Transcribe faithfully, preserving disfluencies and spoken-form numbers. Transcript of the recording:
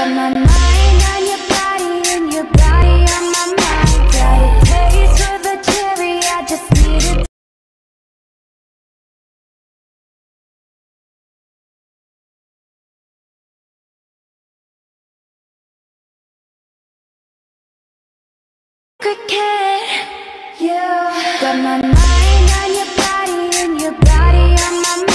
Got my mind on your body and your body on my mind. Got a taste for the cherry, I just need it. Cricket, you got my mind on your body and your body on my mind.